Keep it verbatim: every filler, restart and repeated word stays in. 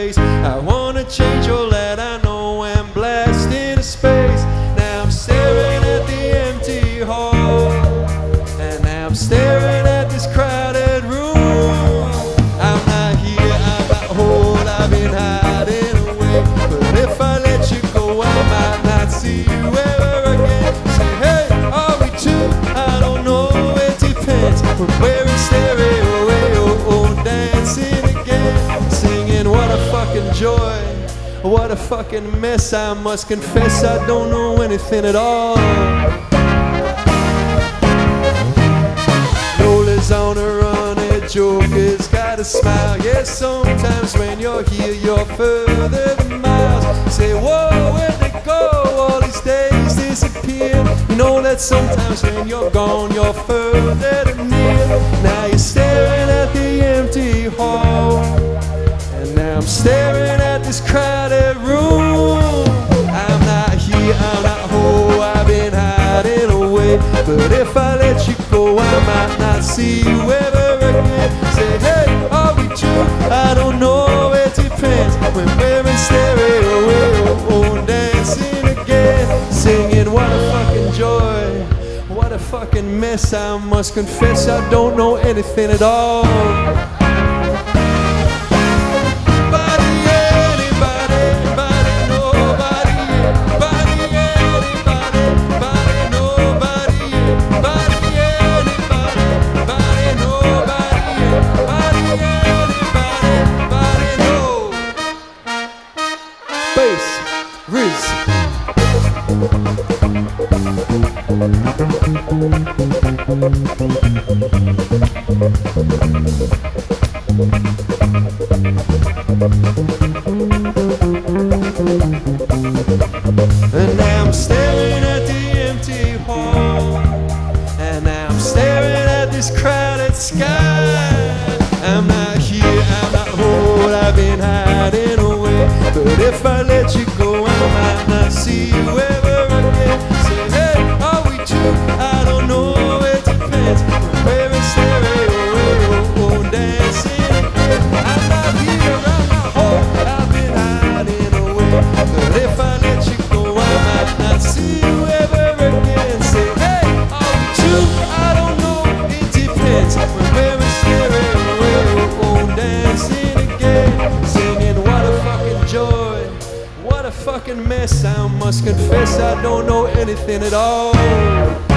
face. I wanna change all that I know and blast into space. Now I'm staring at the empty hall, and now I'm staring at this crowded room. I'm not here, I'm not whole, I've been hiding away. But if I let you go, I might not see you ever again. Say, hey, are we two? I don't know, it depends. We're wearing stereo, oh, oh, dancing again, singing what a fucking joy, what a fucking mess. I must confess I don't know anything at all. Lola's on a run, a joker's got a smile. Yes, sometimes when you're here you're further than miles. Say, whoa, where'd they go? All these days disappear. You know that sometimes when you're gone you're further than near. Now you're staring at the empty hall, and now I'm staring at this crowded room. I'm not here, I'm not whole, I've been hiding away. But if I let you go, I might not see you ever again. Say, hey, are we true? I don't know, it depends. When we're in stereo, oh, dancing again, singing what a fucking joy, what a fucking mess. I must confess I don't know anything at all. Riz. And now I'm staring at the empty hall, and now I'm staring at this crowded sky. I'm not here, I'm not whole, I've been hiding away. But if I let you go, I might not see you ever again. Say, hey, are we two? I don't know, it depends. We're in stereo, oh, dancing again. I'm not here, I'm not whole, I've been hiding away. But if I let you go, I might not see you ever again. Say, hey, are we two? I don't know, it depends. We're in stereo, oh, dancing again, singing what a fucking joy, what a fucking mess. I must confess I don't know anything at all.